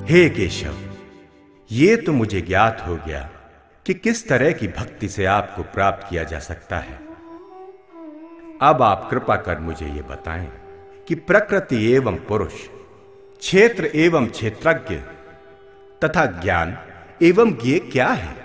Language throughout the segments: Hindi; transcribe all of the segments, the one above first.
हे केशव, ये तो मुझे ज्ञात हो गया कि किस तरह की भक्ति से आपको प्राप्त किया जा सकता है। अब आप कृपा कर मुझे ये बताएं कि प्रकृति एवं पुरुष, क्षेत्र एवं क्षेत्रज्ञ तथा ज्ञान एवं ज्ञेय क्या है?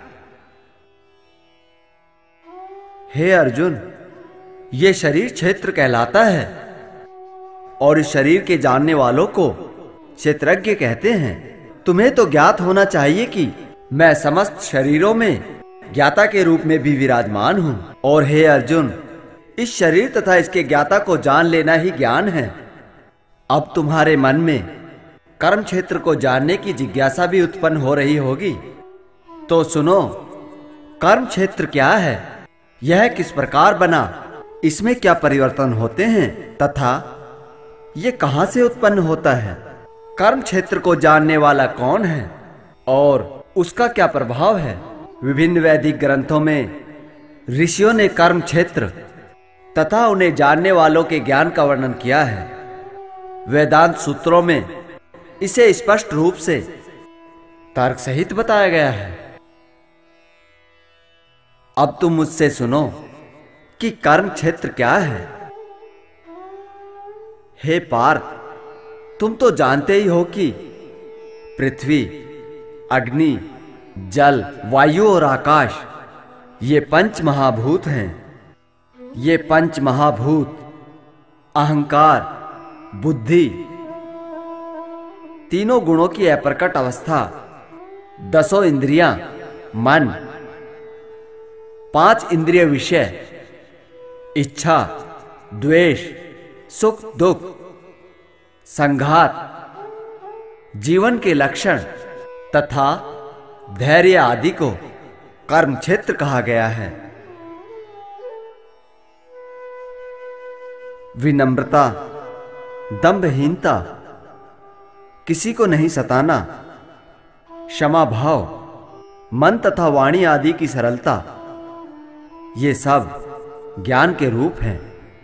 हे अर्जुन, ये शरीर क्षेत्र कहलाता है और इस शरीर के जानने वालों को क्षेत्रज्ञ कहते हैं। तुम्हें तो ज्ञात होना चाहिए कि मैं समस्त शरीरों में ज्ञाता के रूप में भी विराजमान हूं। और हे अर्जुन, इस शरीर तथा इसके ज्ञाता को जान लेना ही ज्ञान है। अब तुम्हारे मन में कर्म क्षेत्र को जानने की जिज्ञासा भी उत्पन्न हो रही होगी। तो सुनो, कर्म क्षेत्र क्या है, यह किस प्रकार बना, इसमें क्या परिवर्तन होते हैं तथा यह कहां से उत्पन्न होता है? कर्म क्षेत्र को जानने वाला कौन है और उसका क्या प्रभाव है? विभिन्न वैदिक ग्रंथों में ऋषियों ने कर्म क्षेत्र तथा उन्हें जानने वालों के ज्ञान का वर्णन किया है। वेदांत सूत्रों में इसे स्पष्ट रूप से तर्क सहित बताया गया है। अब तुम मुझसे सुनो कि कर्म क्षेत्र क्या है। हे पार्थ, तुम तो जानते ही हो कि पृथ्वी, अग्नि, जल, वायु और आकाश ये पंच महाभूत हैं। ये पंच महाभूत अहंकार, बुद्धि, तीनों गुणों की अप्रकट अवस्था, 10 इंद्रियां, मन, 5 इंद्रिय विषय, इच्छा, द्वेष, सुख दुख, संघात, जीवन के लक्षण तथा धैर्य आदि को कर्म क्षेत्र कहा गया है। विनम्रता, दंभहीनता, किसी को नहीं सताना, क्षमा भाव, मन तथा वाणी आदि की सरलता, ये सब ज्ञान के रूप हैं।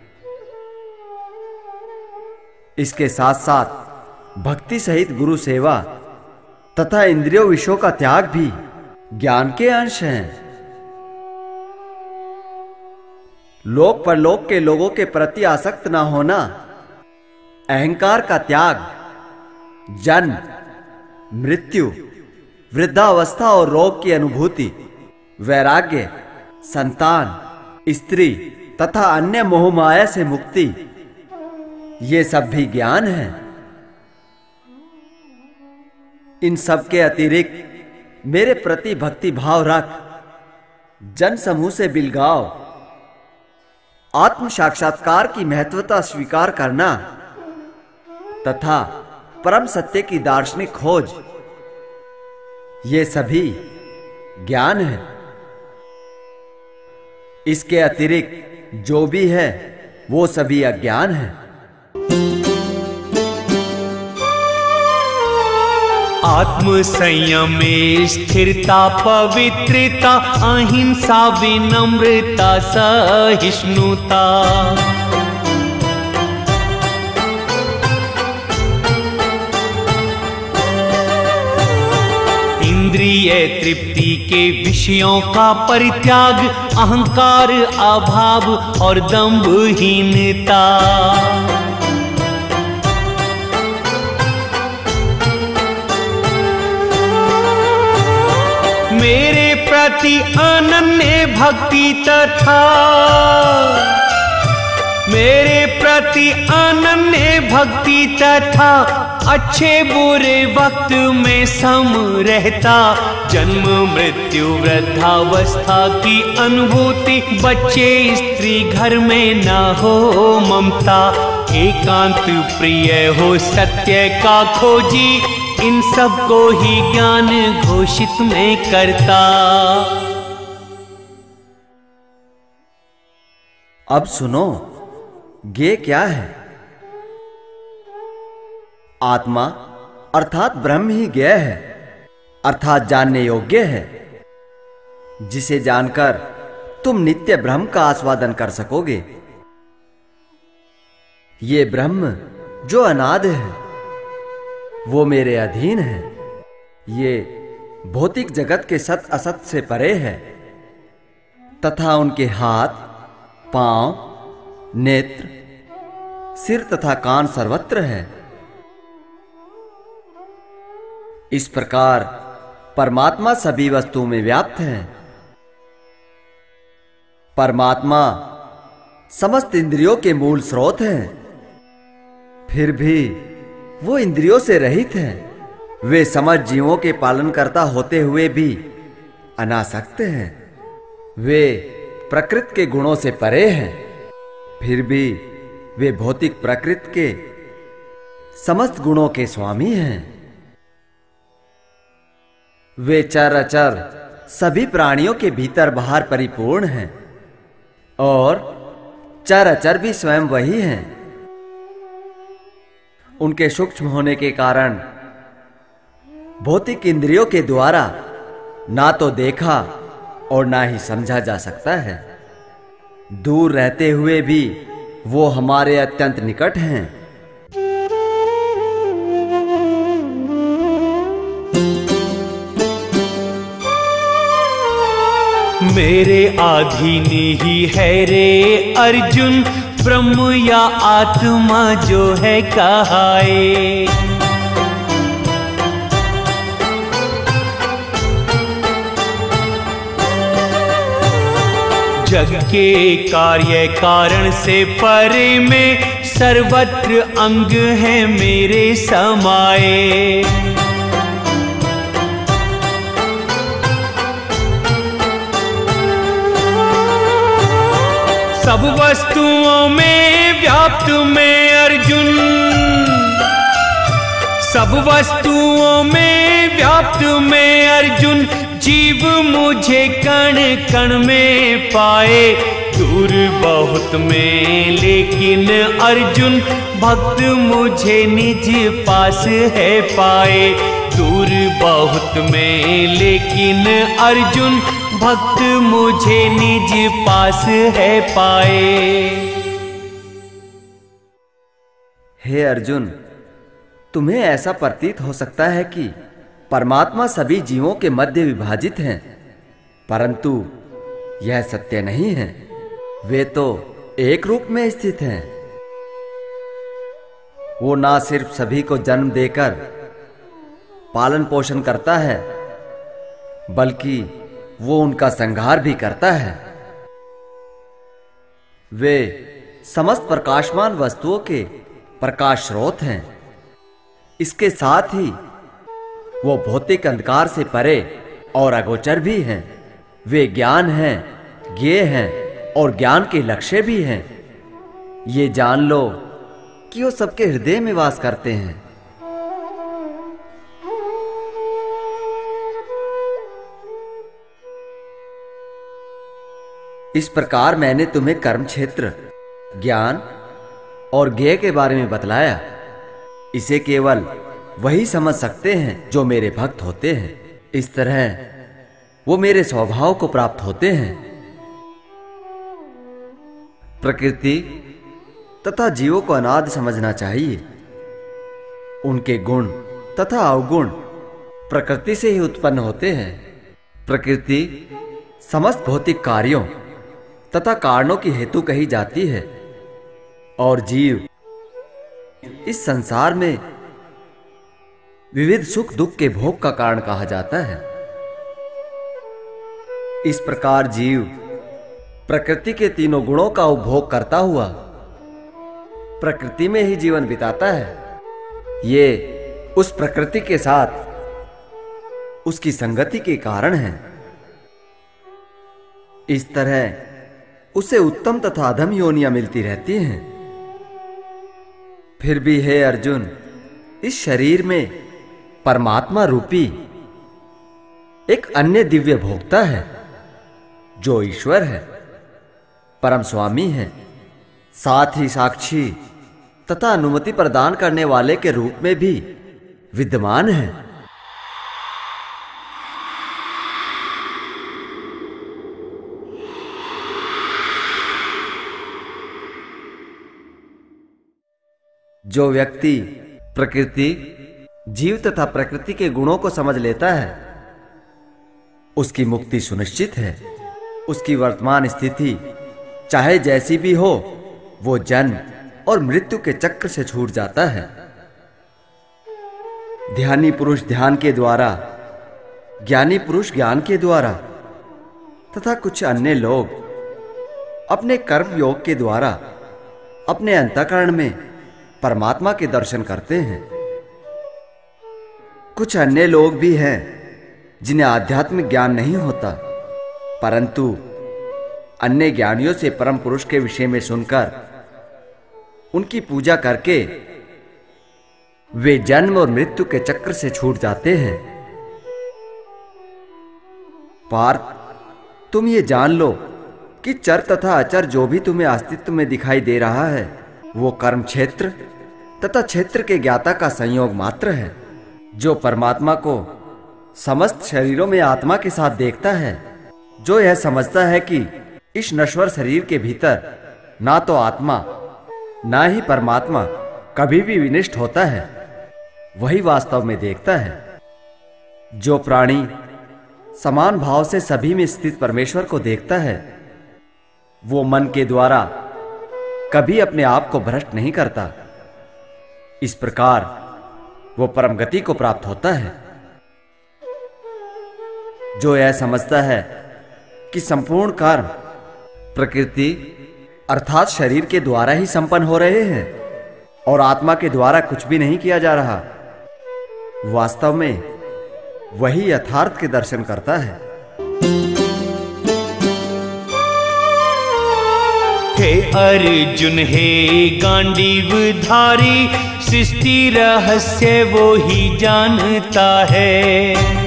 इसके साथ साथ भक्ति सहित गुरु सेवा तथा इंद्रियों विषयों का त्याग भी ज्ञान के अंश हैं। लोक परलोक के लोगों के प्रति आसक्त ना होना, अहंकार का त्याग, जन्म, मृत्यु, वृद्धावस्था और रोग की अनुभूति, वैराग्य, संतान, स्त्री तथा अन्य मोह माया से मुक्ति, ये सब भी ज्ञान है। इन सब के अतिरिक्त मेरे प्रति भक्ति भाव रख, जन समूह से बिलगाव, आत्म साक्षात्कार की महत्वता स्वीकार करना तथा परम सत्य की दार्शनिक खोज, ये सभी ज्ञान है। इसके अतिरिक्त जो भी है वो सभी अज्ञान है। आत्म संयम में स्थिरता, पवित्रता, अहिंसा, विनम्रता, सहिष्णुता, इंद्रिय तृप्ति के विषयों का परित्याग, अहंकार, अभाव और दंभहीनता, मेरे प्रति अनन्य भक्ति तथा अच्छे बुरे वक्त में सम रहता, जन्म मृत्यु वृद्धावस्था की अनुभूति, बच्चे स्त्री घर में न हो ममता, एकांत प्रिय हो सत्य का खोजी, इन सब को ही ज्ञान घोषित में करता। अब सुनो, ज्ञेय क्या है? आत्मा अर्थात ब्रह्म ही ज्ञेय है, अर्थात जानने योग्य है, जिसे जानकर तुम नित्य ब्रह्म का आस्वादन कर सकोगे। ये ब्रह्म जो अनादि है वो मेरे अधीन है। ये भौतिक जगत के सत असत से परे है तथा उनके हाथ, पांव, नेत्र, सिर तथा कान सर्वत्र है। इस प्रकार परमात्मा सभी वस्तुओं में व्याप्त है। परमात्मा समस्त इंद्रियों के मूल स्रोत हैं, फिर भी वो इंद्रियों से रहित हैं। वे समस्त जीवों के पालन करता होते हुए भी अनासक्त हैं। वे प्रकृति के गुणों से परे हैं, फिर भी वे भौतिक प्रकृति के समस्त गुणों के स्वामी हैं। वे चर अचर सभी प्राणियों के भीतर बाहर परिपूर्ण हैं और चर अचर भी स्वयं वही हैं। उनके सूक्ष्म होने के कारण भौतिक इंद्रियों के द्वारा ना तो देखा और ना ही समझा जा सकता है। दूर रहते हुए भी वो हमारे अत्यंत निकट हैं। मेरे अधीन ही है रे अर्जुन, ब्रह्म या आत्मा जो है कहाए। जग के कार्य कारण से परे में सर्वत्र अंग है मेरे समाए। सब वस्तुओं में व्याप्त मैं अर्जुन, सब वस्तुओं में व्याप्त मैं अर्जुन, जीव मुझे कण कण में पाए। दूर बहुत में लेकिन अर्जुन, भक्त मुझे निज पास है पाए। दूर बहुत में लेकिन अर्जुन, भक्त मुझे निज पास है पाए। हे अर्जुन, तुम्हें ऐसा प्रतीत हो सकता है कि परमात्मा सभी जीवों के मध्य विभाजित हैं, परंतु यह सत्य नहीं है। वे तो एक रूप में स्थित हैं। वो ना सिर्फ सभी को जन्म देकर पालन पोषण करता है, बल्कि वो उनका संहार भी करता है। वे समस्त प्रकाशमान वस्तुओं के प्रकाश स्रोत हैं। इसके साथ ही वो भौतिक अंधकार से परे और अगोचर भी हैं। वे ज्ञान हैं, ज्ञेय हैं और ज्ञान के लक्ष्य भी हैं। ये जान लो कि वो सबके हृदय में वास करते हैं। इस प्रकार मैंने तुम्हें कर्म क्षेत्र, ज्ञान और ज्ञेय के बारे में बतलाया। इसे केवल वही समझ सकते हैं जो मेरे भक्त होते हैं। इस तरह वो मेरे स्वभाव को प्राप्त होते हैं। प्रकृति तथा जीवों को अनादि समझना चाहिए। उनके गुण तथा अवगुण प्रकृति से ही उत्पन्न होते हैं। प्रकृति समस्त भौतिक कार्यों तथा कारणों की हेतु कही जाती है और जीव इस संसार में विविध सुख दुख के भोग का कारण कहा जाता है। इस प्रकार जीव प्रकृति के तीनों गुणों का उपभोग करता हुआ प्रकृति में ही जीवन बिताता है। ये उस प्रकृति के साथ उसकी संगति के कारण है। इस तरह उसे उत्तम तथा अधम योनियां मिलती रहती हैं। फिर भी हे अर्जुन, इस शरीर में परमात्मा रूपी एक अन्य दिव्य भोक्ता है जो ईश्वर है, परम स्वामी है, साथ ही साक्षी तथा अनुमति प्रदान करने वाले के रूप में भी विद्यमान है। जो व्यक्ति प्रकृति, जीव तथा प्रकृति के गुणों को समझ लेता है, उसकी मुक्ति सुनिश्चित है। उसकी वर्तमान स्थिति चाहे जैसी भी हो, वो जन्म और मृत्यु के चक्र से छूट जाता है। ध्यानी पुरुष ध्यान के द्वारा, ज्ञानी पुरुष ज्ञान के द्वारा तथा कुछ अन्य लोग अपने कर्म योग के द्वारा अपने अंतःकरण में परमात्मा के दर्शन करते हैं। कुछ अन्य लोग भी हैं जिन्हें आध्यात्मिक ज्ञान नहीं होता, परंतु अन्य ज्ञानियों से परम पुरुष के विषय में सुनकर उनकी पूजा करके वे जन्म और मृत्यु के चक्र से छूट जाते हैं। पार्थ, तुम ये जान लो कि चर तथा अचर जो भी तुम्हें अस्तित्व में दिखाई दे रहा है, वो कर्म क्षेत्र तथा क्षेत्र के ज्ञाता का संयोग मात्र है। जो परमात्मा को समस्त शरीरों में आत्मा के साथ देखता है, जो यह समझता है कि इस नश्वर शरीर के भीतर ना तो आत्मा ना ही परमात्मा कभी भी विनिष्ट होता है, वही वास्तव में देखता है। जो प्राणी समान भाव से सभी में स्थित परमेश्वर को देखता है, वो मन के द्वारा कभी अपने आप को भ्रष्ट नहीं करता। इस प्रकार वो परम गति को प्राप्त होता है। जो यह समझता है कि संपूर्ण कर्म प्रकृति अर्थात शरीर के द्वारा ही संपन्न हो रहे हैं और आत्मा के द्वारा कुछ भी नहीं किया जा रहा, वास्तव में वही यथार्थ के दर्शन करता है। हे अर्जुन, हे गांडीवधारी, सृष्टि रहस्य वो ही जानता है।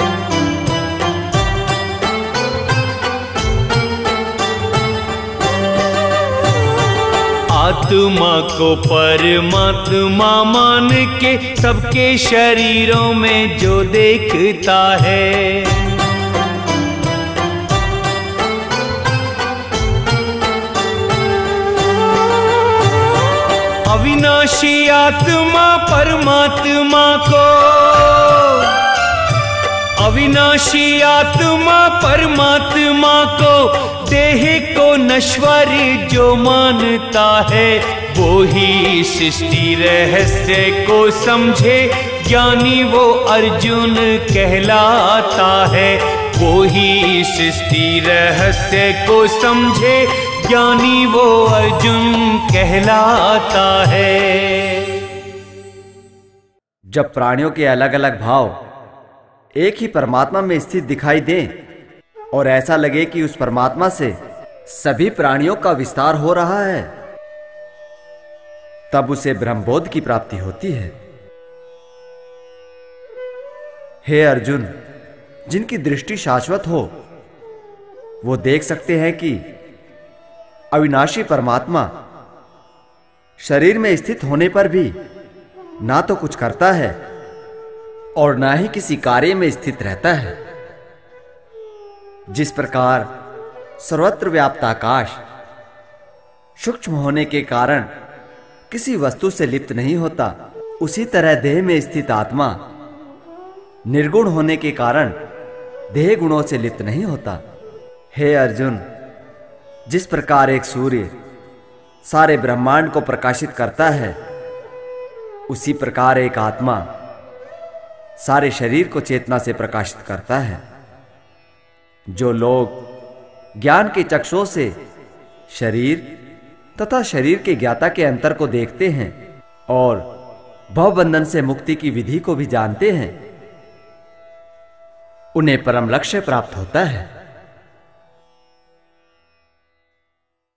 आत्मा को परमात्मा मान के सबके शरीरों में जो देखता है, अविनाशी आत्मा परमात्मा को, अविनाशी आत्मा परमात्मा को, देह को नश्वर जो मानता है, वो ही सृष्टि रहस्य को समझे, ज्ञानी वो अर्जुन कहलाता है। वो ही सृष्टि रहस्य को समझे, ज्ञानी वो अर्जुन कहलाता है। जब प्राणियों के अलग अलग भाव एक ही परमात्मा में स्थित दिखाई दें और ऐसा लगे कि उस परमात्मा से सभी प्राणियों का विस्तार हो रहा है, तब उसे ब्रह्मबोध की प्राप्ति होती है। हे अर्जुन, जिनकी दृष्टि शाश्वत हो, वो देख सकते हैं कि अविनाशी परमात्मा शरीर में स्थित होने पर भी ना तो कुछ करता है और ना ही किसी कार्य में स्थित रहता है। जिस प्रकार सर्वत्र व्याप्त आकाश सूक्ष्म होने के कारण किसी वस्तु से लिप्त नहीं होता, उसी तरह देह में स्थित आत्मा निर्गुण होने के कारण देह गुणों से लिप्त नहीं होता। हे अर्जुन, जिस प्रकार एक सूर्य सारे ब्रह्मांड को प्रकाशित करता है, उसी प्रकार एक आत्मा सारे शरीर को चेतना से प्रकाशित करता है। जो लोग ज्ञान के चक्षुओं से शरीर तथा शरीर के ज्ञाता के अंतर को देखते हैं और भवबंधन से मुक्ति की विधि को भी जानते हैं, उन्हें परम लक्ष्य प्राप्त होता है।